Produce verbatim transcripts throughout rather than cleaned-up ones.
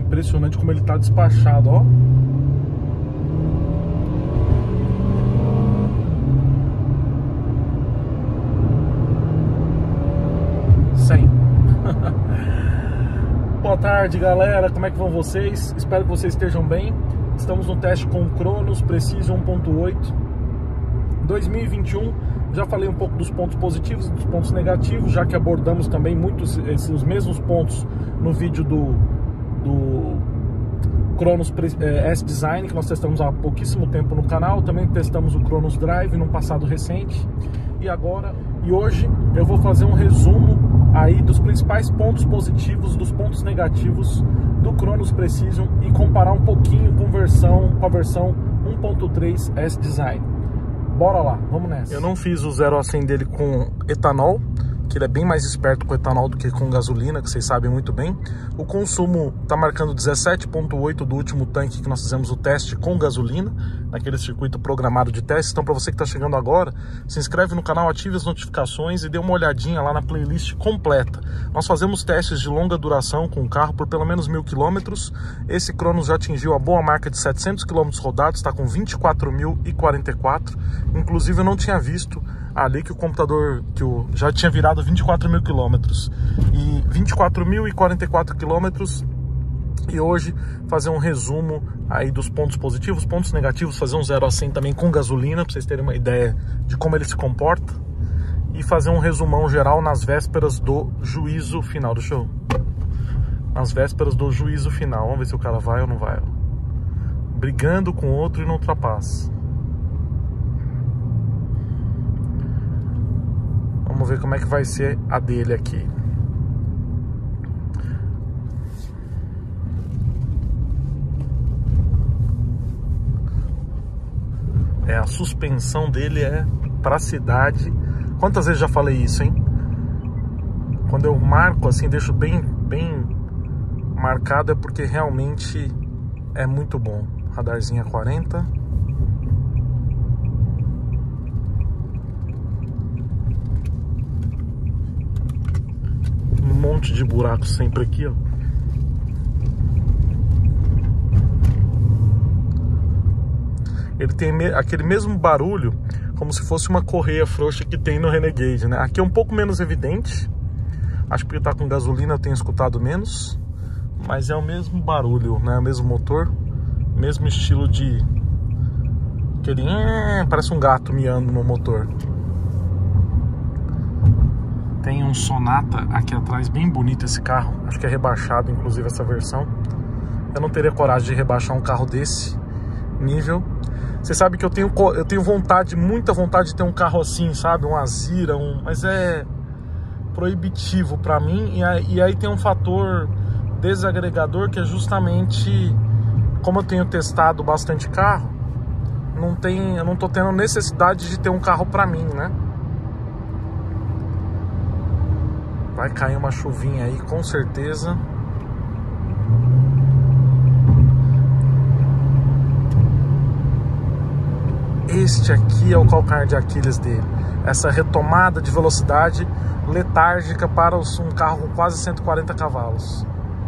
impressionante como ele tá despachado, ó. cem. Boa tarde, galera, como é que vão vocês? Espero que vocês estejam bem. Estamos no teste com o Cronos Precision um ponto oito dois mil e vinte e um. Já falei um pouco dos pontos positivos e dos pontos negativos, já que abordamos também muitos esses, os mesmos pontos no vídeo do, do Cronos é, S-Design, que nós testamos há pouquíssimo tempo no canal. Também testamos o Cronos Drive no passado recente. E agora, e hoje eu vou fazer um resumo aí dos principais pontos positivos, dos pontos negativos do Cronos Precision e comparar um pouquinho com, versão, com a versão um ponto três S-Design. Bora lá, vamos nessa. Eu não fiz o zero a cem dele com etanol, que ele é bem mais esperto com etanol do que com gasolina, que vocês sabem muito bem. O consumo está marcando dezessete vírgula oito do último tanque que nós fizemos o teste com gasolina, naquele circuito programado de teste. Então, para você que está chegando agora, se inscreve no canal, ative as notificações e dê uma olhadinha lá na playlist completa. Nós fazemos testes de longa duração com o carro por pelo menos mil quilômetros. Esse Cronos já atingiu a boa marca de setecentos quilômetros rodados, está com vinte e quatro mil e quarenta e quatro. Inclusive, eu não tinha visto ali que o computador que o, já tinha virado vinte e quatro mil quilômetros e vinte e quatro mil e quarenta e quatro quilômetros. E hoje fazer um resumo aí dos pontos positivos, pontos negativos, fazer um zero a cem também com gasolina, para vocês terem uma ideia de como ele se comporta, e fazer um resumão geral nas vésperas do juízo final do show. Nas vésperas do juízo final, vamos ver se o cara vai ou não vai. Brigando com outro e não ultrapassa. Vamos ver como é que vai ser a dele aqui. É, a suspensão dele é pra cidade. Quantas vezes já falei isso, hein? Quando eu marco assim, deixo bem, bem marcado, é porque realmente é muito bom. Radarzinho a quarenta. Um monte de buraco sempre aqui, ó. Ele tem aquele mesmo barulho como se fosse uma correia frouxa que tem no Renegade, né? Aqui é um pouco menos evidente. Acho que porque tá com gasolina eu tenho escutado menos. Mas é o mesmo barulho, né? O mesmo motor, mesmo estilo de... aquele... parece um gato miando no motor. Tem um Sonata aqui atrás, bem bonito esse carro. Acho que é rebaixado, inclusive, essa versão. Eu não teria coragem de rebaixar um carro desse nível. Você sabe que eu tenho, eu tenho vontade, muita vontade de ter um carro assim, sabe? Um Azira, um... mas é proibitivo pra mim. E aí, e aí tem um fator desagregador que é justamente... como eu tenho testado bastante carro, não tem, eu não tô tendo necessidade de ter um carro pra mim, né? Vai cair uma chuvinha aí, com certeza. Este aqui é o calcanhar de Aquiles dele. Essa retomada de velocidade letárgica para um carro com quase cento e quarenta cavalos.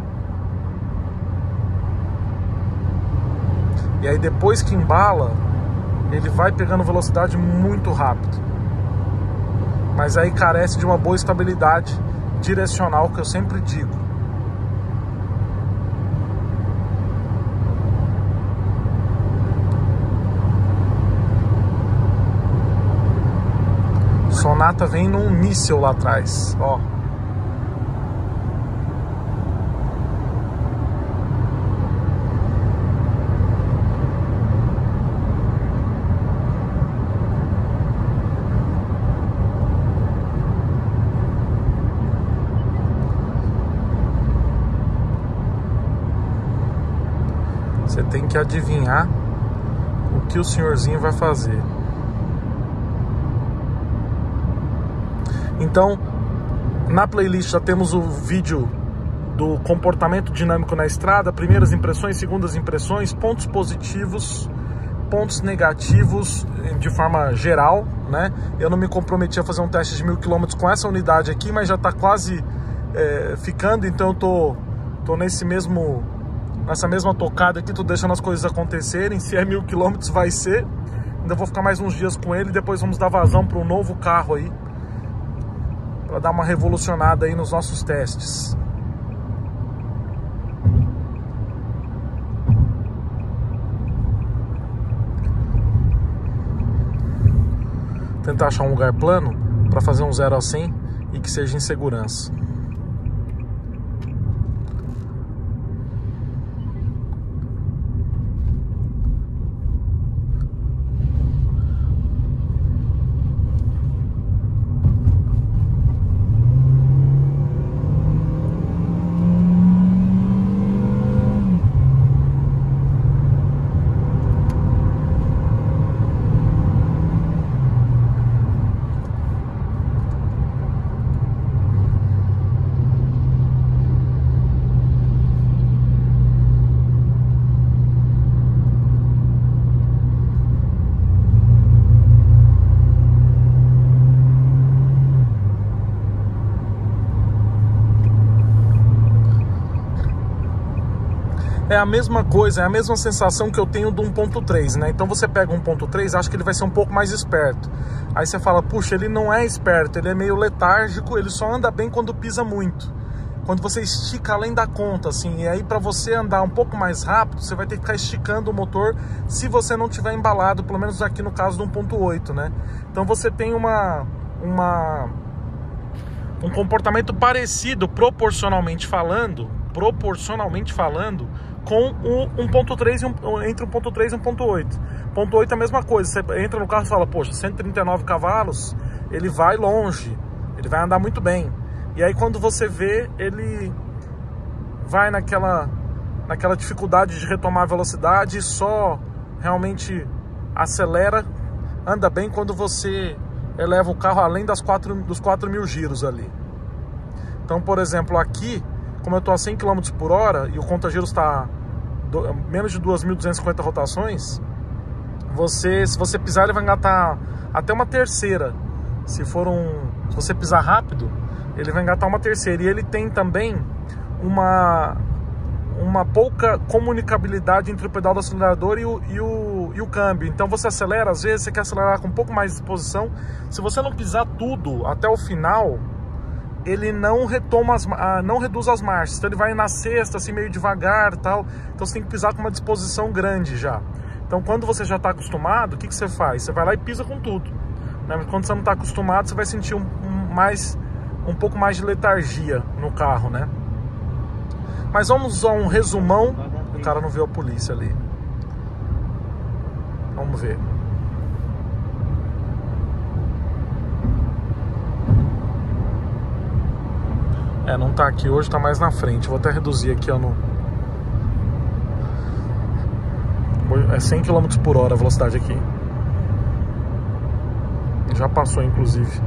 E aí depois que embala, ele vai pegando velocidade muito rápido. Mas aí carece de uma boa estabilidade direcional, que eu sempre digo. Sonata vem num míssil lá atrás, ó. Você tem que adivinhar o que o senhorzinho vai fazer. Então, na playlist já temos o vídeo do comportamento dinâmico na estrada, primeiras impressões, segundas impressões, pontos positivos, pontos negativos de forma geral, né? Eu não me comprometi a fazer um teste de mil quilômetros com essa unidade aqui, mas já está quase é, ficando, então eu tô, tô nesse mesmo nessa mesma tocada aqui, tô deixando as coisas acontecerem. Se é mil quilômetros vai ser. Ainda vou ficar mais uns dias com ele, depois vamos dar vazão para um novo carro aí, para dar uma revolucionada aí nos nossos testes. Tentar achar um lugar plano para fazer um zero a cem e que seja em segurança. É a mesma coisa, é a mesma sensação que eu tenho do um ponto três, né? Então você pega um ponto três, acha que ele vai ser um pouco mais esperto. Aí você fala, puxa, ele não é esperto, ele é meio letárgico, ele só anda bem quando pisa muito. Quando você estica além da conta, assim, e aí para você andar um pouco mais rápido, você vai ter que ficar esticando o motor se você não tiver embalado, pelo menos aqui no caso do um ponto oito, né? Então você tem uma, uma, um comportamento parecido, proporcionalmente falando, proporcionalmente falando, com o um ponto três e um, entre um ponto três e um ponto oito. um ponto oito é a mesma coisa, você entra no carro e fala, poxa, cento e trinta e nove cavalos, ele vai longe, ele vai andar muito bem. E aí quando você vê, ele vai naquela, naquela dificuldade de retomar a velocidade e só realmente acelera, anda bem quando você eleva o carro além das quatro, dos quatro mil giros ali. Então, por exemplo, aqui, como eu estou a cem quilômetros por hora e o conta-giros está menos de duas mil duzentas e cinquenta rotações, você, se você pisar, ele vai engatar até uma terceira. Se for um, se você pisar rápido, ele vai engatar uma terceira. E ele tem também uma, uma pouca comunicabilidade entre o pedal do acelerador e o, e, o, e o câmbio. Então você acelera, às vezes você quer acelerar com um pouco mais de disposição. Se você não pisar tudo até o final, ele não retoma as, não reduz as marchas, então ele vai na sexta assim meio devagar, tal. Então você tem que pisar com uma disposição grande já. Então quando você já está acostumado, o que, que você faz? Você vai lá e pisa com tudo, né? Mas quando você não está acostumado, você vai sentir um, um, mais, um pouco mais de letargia no carro, né? Mas vamos a um resumão. O cara não viu a polícia ali. Vamos ver. É, não tá aqui hoje, tá mais na frente. Vou até reduzir aqui, ó, no... É cem quilômetros por hora a velocidade aqui. Já passou, inclusive.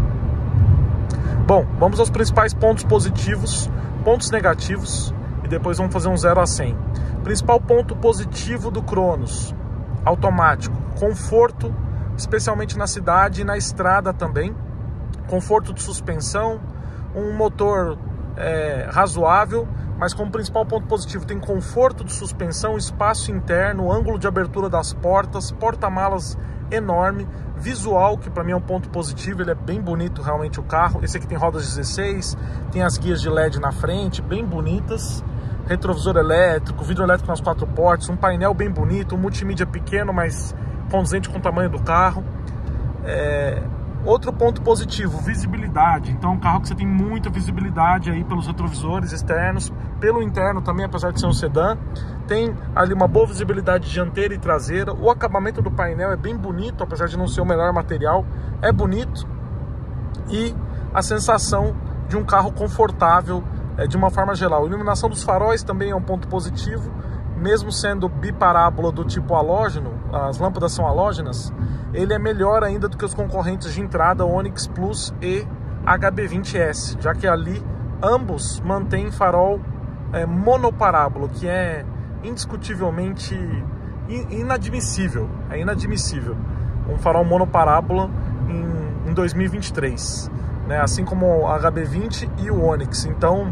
Bom, vamos aos principais pontos positivos, pontos negativos, e depois vamos fazer um zero a cem. Principal ponto positivo do Cronos: automático. Conforto, especialmente na cidade e na estrada também. Conforto de suspensão. Um motor é, razoável, mas como principal ponto positivo tem conforto de suspensão, espaço interno, ângulo de abertura das portas, porta-malas enorme, visual, que para mim é um ponto positivo, ele é bem bonito realmente o carro. Esse aqui tem rodas dezesseis, tem as guias de L E D na frente, bem bonitas, retrovisor elétrico, vidro elétrico nas quatro portas, um painel bem bonito, um multimídia pequeno, mas condizente com o tamanho do carro. É... Outro ponto positivo, visibilidade. Então é um carro que você tem muita visibilidade aí pelos retrovisores externos, pelo interno também, apesar de ser um sedã. Tem ali uma boa visibilidade dianteira e traseira. O acabamento do painel é bem bonito, apesar de não ser o melhor material, é bonito. E a sensação de um carro confortável é, de uma forma geral. A iluminação dos faróis também é um ponto positivo, mesmo sendo biparábola do tipo halógeno, as lâmpadas são halógenas, ele é melhor ainda do que os concorrentes de entrada Onix Plus e H B vinte S, já que ali ambos mantêm farol é, monoparábola, que é indiscutivelmente inadmissível, é inadmissível um farol monoparábola em, em dois mil e vinte e três, né? Assim como o H B vinte e o Onix. Então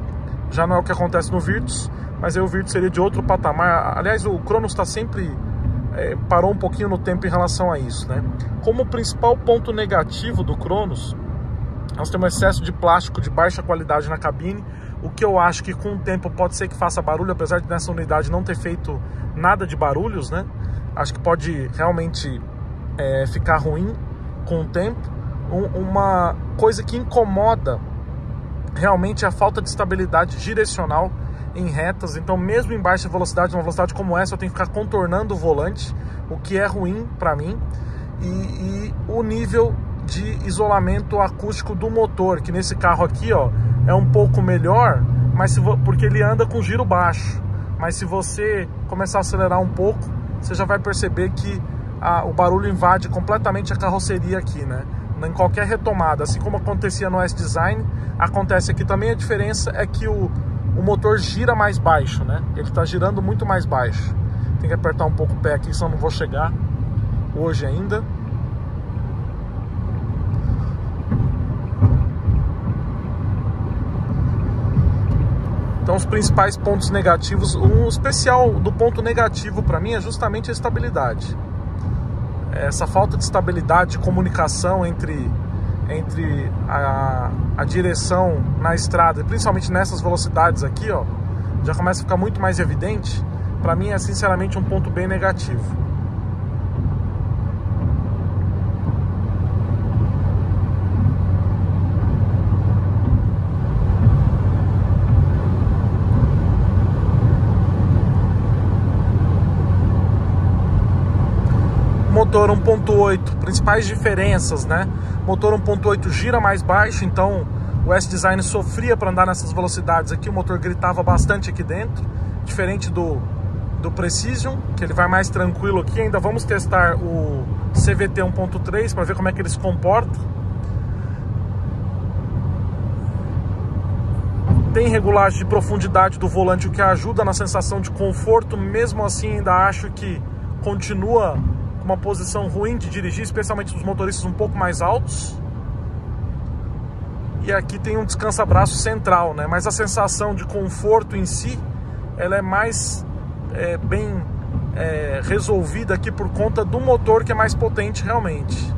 já não é o que acontece no Virtus, mas aí o Virtus seria de outro patamar. Aliás, o Cronos está sempre é, parou um pouquinho no tempo em relação a isso, né? Como principal ponto negativo do Cronos, nós temos excesso de plástico de baixa qualidade na cabine, o que eu acho que com o tempo pode ser que faça barulho, apesar de nessa unidade não ter feito nada de barulhos, né? Acho que pode realmente é, ficar ruim com o tempo. Um, uma coisa que incomoda realmente é a falta de estabilidade direcional em retas. Então, mesmo em baixa velocidade, numa velocidade como essa, eu tenho que ficar contornando o volante, o que é ruim para mim. E, e o nível de isolamento acústico do motor, que nesse carro aqui, ó, é um pouco melhor, mas se porque ele anda com giro baixo. Mas se você começar a acelerar um pouco, você já vai perceber que a, o barulho invade completamente a carroceria aqui, né? Em qualquer retomada, assim como acontecia no S-Design, acontece aqui também. A diferença é que o, o motor gira mais baixo, né? Ele está girando muito mais baixo. Tem que apertar um pouco o pé aqui, senão não vou chegar hoje ainda. Então, os principais pontos negativos, um especial do ponto negativo para mim é justamente a estabilidade. Essa falta de estabilidade de comunicação entre, entre a, a direção na estrada, principalmente nessas velocidades aqui, ó, já começa a ficar muito mais evidente. Para mim é sinceramente um ponto bem negativo. Motor um ponto oito, principais diferenças, né? Motor um ponto oito gira mais baixo, então o S-Design sofria para andar nessas velocidades aqui, o motor gritava bastante aqui dentro, diferente do, do Precision, que ele vai mais tranquilo aqui. Ainda vamos testar o C V T um ponto três para ver como é que ele se comporta. Tem regulagem de profundidade do volante, o que ajuda na sensação de conforto. Mesmo assim, ainda acho que continua uma posição ruim de dirigir, especialmente dos motoristas um pouco mais altos. E aqui tem um descansa-braço central, né? Mas a sensação de conforto em si, ela é mais é, bem é, resolvida aqui por conta do motor, que é mais potente realmente.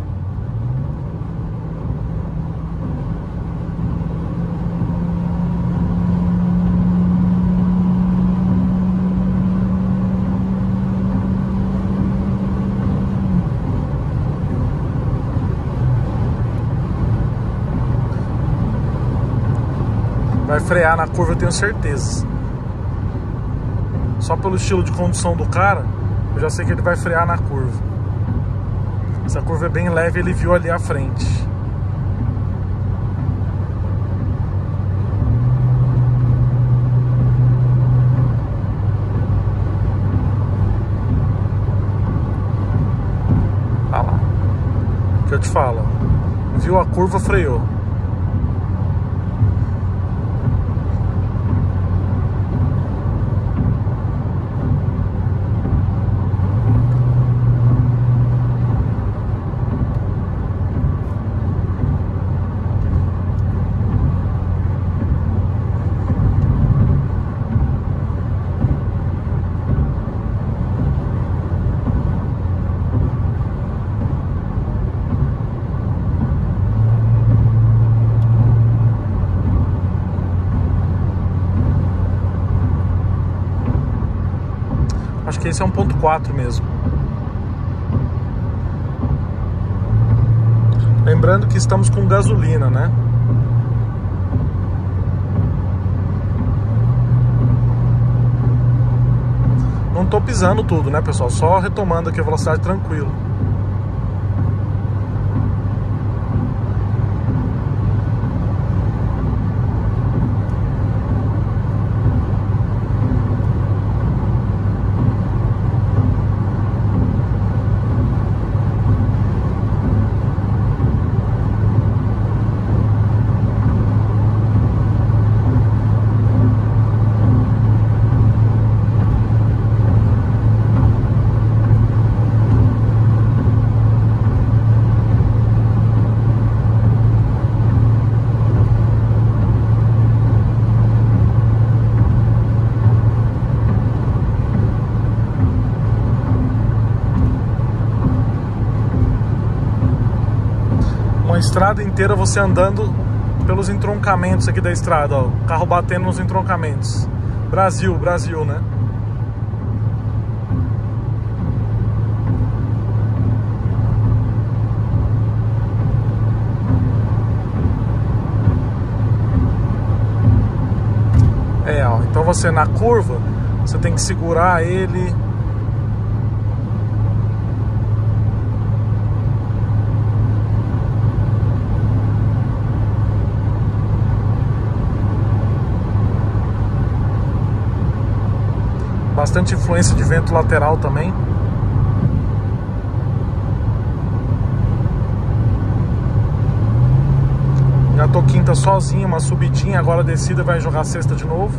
Vai frear na curva, eu tenho certeza. Só pelo estilo de condução do cara, eu já sei que ele vai frear na curva. Essa curva é bem leve, ele viu ali à frente. Olha lá. O que eu te falo? Viu a curva, freou. Acho que esse é um ponto quatro mesmo. Lembrando que estamos com gasolina, né? Não tô pisando tudo, né, pessoal? Só retomando aqui a velocidade tranquilo. estrada inteira você andando pelos entroncamentos aqui da estrada, ó, o carro batendo nos entroncamentos. Brasil, Brasil, né? É, ó, então você na curva, você tem que segurar ele. Bastante influência de vento lateral também. Já tô quinta sozinho, uma subidinha, agora a descida vai jogar sexta de novo.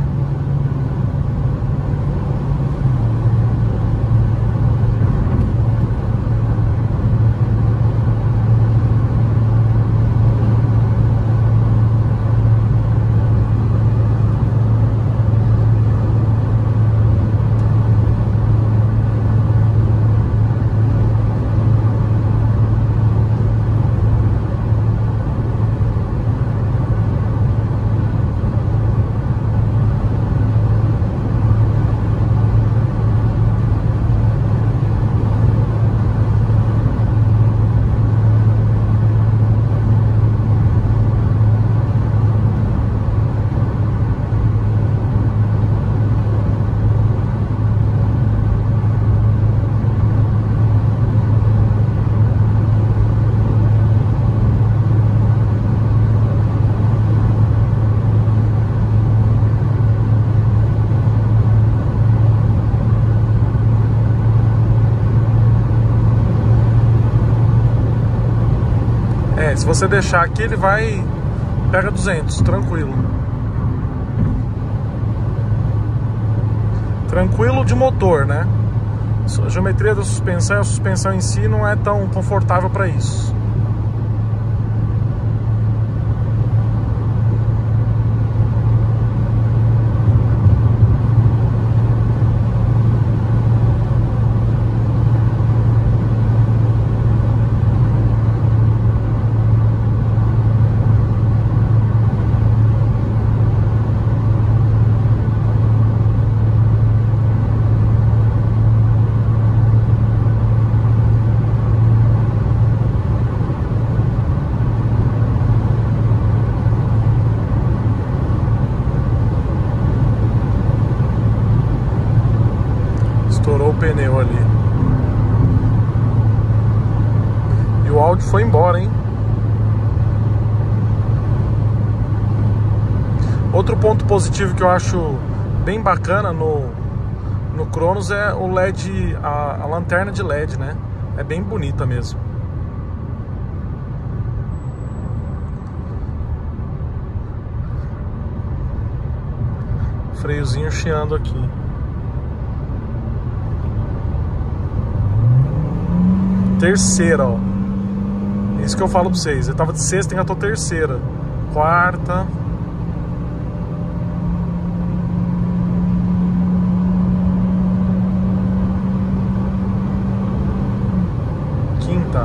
Se você deixar aqui, ele vai... Pega duzentos, tranquilo. Tranquilo de motor, né? A geometria da suspensão, a suspensão em si não é tão confortável para isso. Estourou o pneu ali. E o áudio foi embora, hein? Outro ponto positivo que eu acho bem bacana no, no Cronos é o L E D, a, a lanterna de L E D, né? É bem bonita mesmo. Freiozinho chiando aqui. Terceira, ó. Isso que eu falo pra vocês. Eu tava de sexta, engatou terceira. Quarta. Quinta.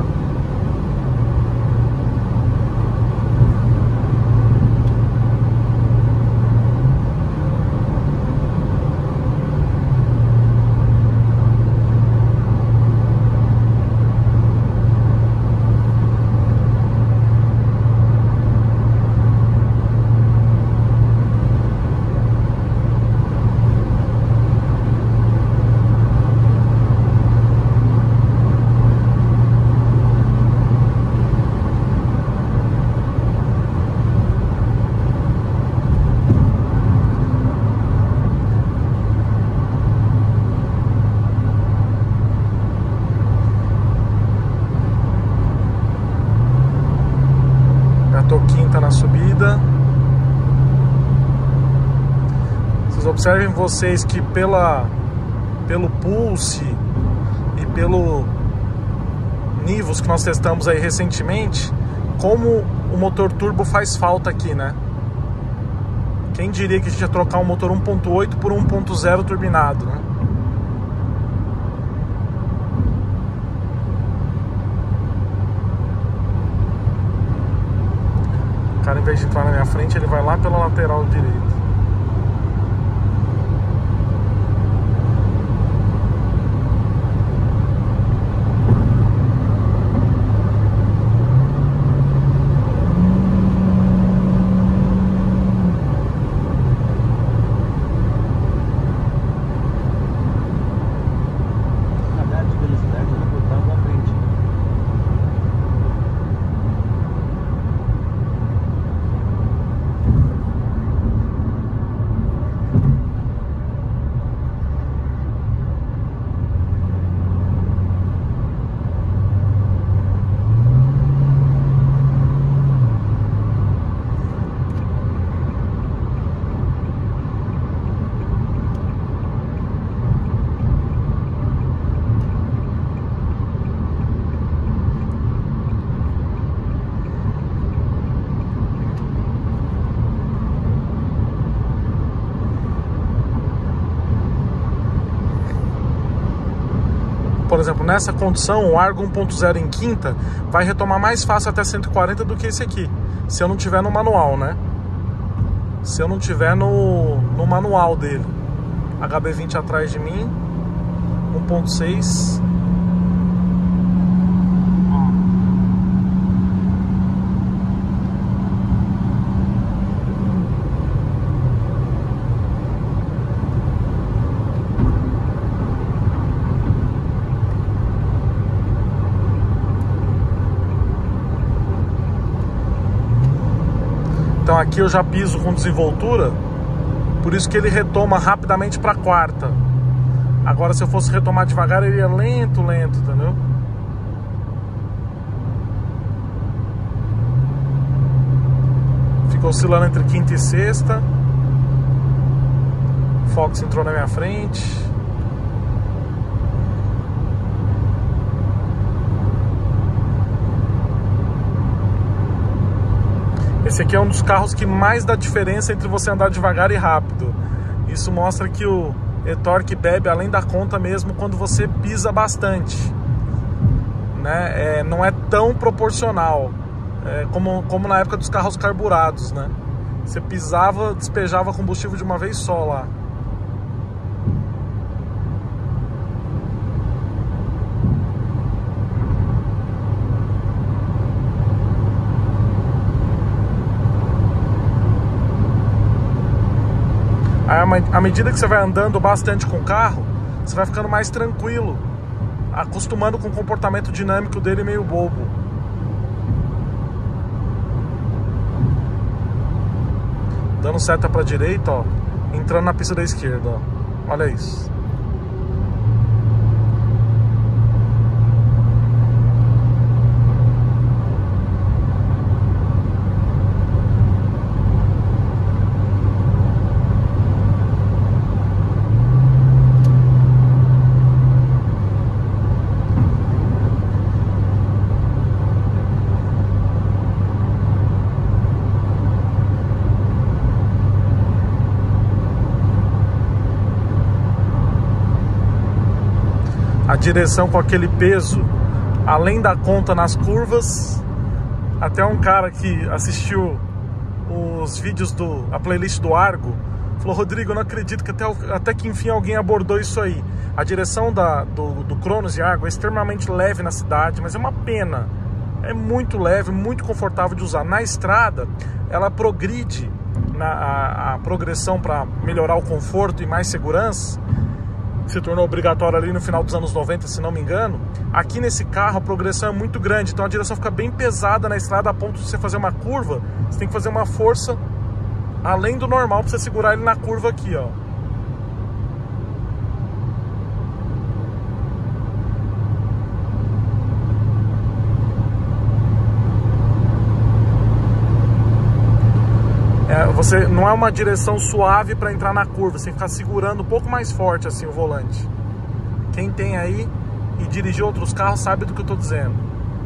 Quinta na subida. Vocês observem vocês que pela pelo Pulse e pelo Nivus que nós testamos aí recentemente, como o motor turbo faz falta aqui, né? Quem diria que a gente ia trocar um motor um ponto oito por um ponto zero turbinado, né? O cara, em vez de entrar na minha frente, ele vai lá pela lateral direita. Por exemplo, nessa condição, o Argo um ponto zero em quinta vai retomar mais fácil até cento e quarenta do que esse aqui, se eu não tiver no manual, né? Se eu não tiver no, no manual dele. H B vinte atrás de mim, um ponto seis. Então aqui eu já piso com desenvoltura, por isso que ele retoma rapidamente para quarta. Agora, se eu fosse retomar devagar, ele ia lento, lento, entendeu? Fica oscilando entre quinta e sexta. Fox entrou na minha frente. Esse aqui é um dos carros que mais dá diferença entre você andar devagar e rápido. Isso mostra que o e-torque bebe além da conta mesmo quando você pisa bastante, né? É, não é tão proporcional é, como, como na época dos carros carburados, né? Você pisava, despejava combustível de uma vez só lá. À medida que você vai andando bastante com o carro, você vai ficando mais tranquilo, acostumando com o comportamento dinâmico dele meio bobo. Dando seta para direita, ó, entrando na pista da esquerda, ó. Olha isso. A direção com aquele peso além da conta nas curvas. Até um cara que assistiu os vídeos do a playlist do Argo falou: Rodrigo, eu não acredito que até, até que enfim alguém abordou isso aí. A direção da, do, do Cronos e Argo é extremamente leve na cidade, mas é uma pena. É muito leve, muito confortável de usar. Na estrada, ela progride na, a, a progressão para melhorar o conforto e mais segurança. Se tornou obrigatório ali no final dos anos noventa, se não me engano. Aqui nesse carro a progressão é muito grande, então a direção fica bem pesada na estrada, a ponto de você fazer uma curva, você tem que fazer uma força além do normal para você segurar ele na curva aqui, ó. É, você não é uma direção suave para entrar na curva, você tem que ficar segurando um pouco mais forte assim o volante. Quem tem aí e dirigiu outros carros sabe do que eu tô dizendo.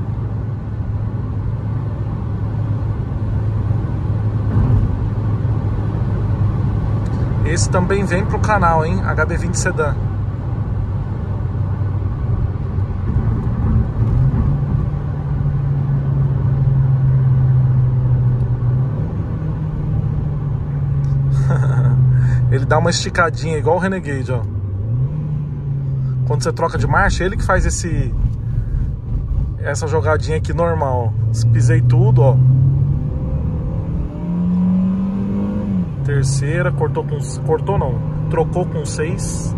Esse também vem pro canal, hein? H B vinte Sedan. dá uma esticadinha, igual o Renegade, ó. Quando você troca de marcha, ele que faz esse... essa jogadinha aqui normal, ó. Pisei tudo, ó. Terceira, cortou com... cortou não, trocou com seis.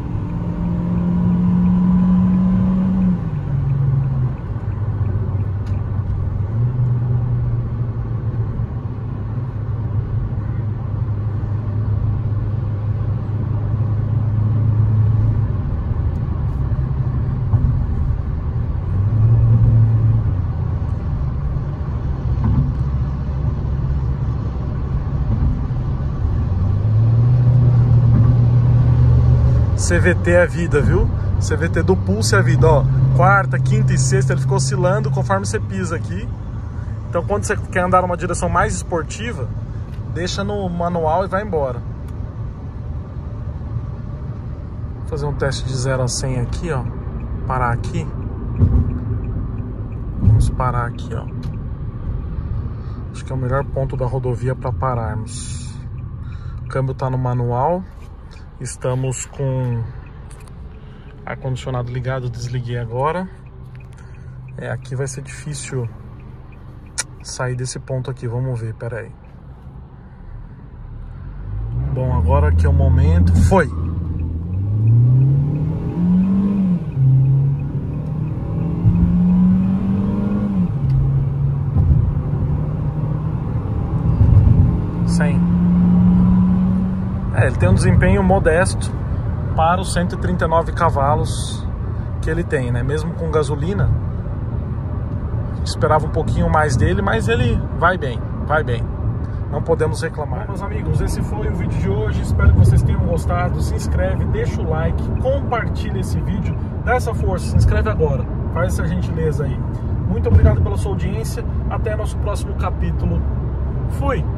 C V T é vida, viu? C V T do pulso é vida, ó. Quarta, quinta e sexta ele ficou oscilando conforme você pisa aqui. Então quando você quer andar numa direção mais esportiva, deixa no manual e vai embora. Vou fazer um teste de zero a cem aqui, ó. Parar aqui. Vamos parar aqui, ó. Acho que é o melhor ponto da rodovia para pararmos. O câmbio tá no manual. Estamos com ar-condicionado ligado, desliguei agora. É, aqui vai ser difícil sair desse ponto aqui, vamos ver, pera aí. Bom, agora que é o momento, foi! cem. É, ele tem um desempenho modesto para os cento e trinta e nove cavalos que ele tem, né? Mesmo com gasolina, esperava um pouquinho mais dele, mas ele vai bem, vai bem. Não podemos reclamar. Bom, meus amigos, esse foi o vídeo de hoje. Espero que vocês tenham gostado. Se inscreve, deixa o like, compartilha esse vídeo, dá essa força, se inscreve agora, faz essa gentileza aí. Muito obrigado pela sua audiência. Até nosso próximo capítulo. Fui!